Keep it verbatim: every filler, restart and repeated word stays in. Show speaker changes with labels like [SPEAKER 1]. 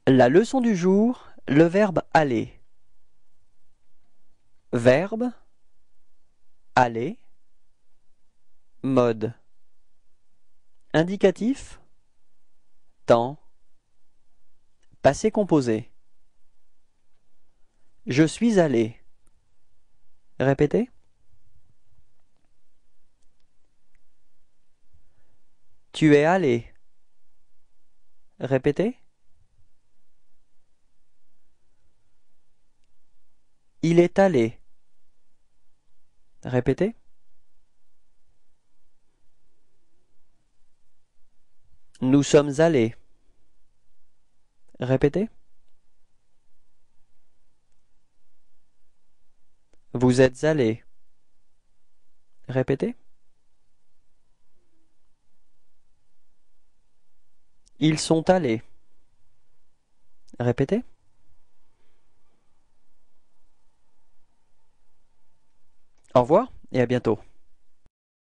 [SPEAKER 1] La leçon du jour, le verbe aller. Verbe, aller, mode. Indicatif, temps, passé composé. Je suis allé. Répétez. Tu es allé. Répétez. Il est allé. Répétez. Nous sommes allés. Répétez. Vous êtes allés. Répétez. Ils sont allés. Répétez. Au revoir et à bientôt.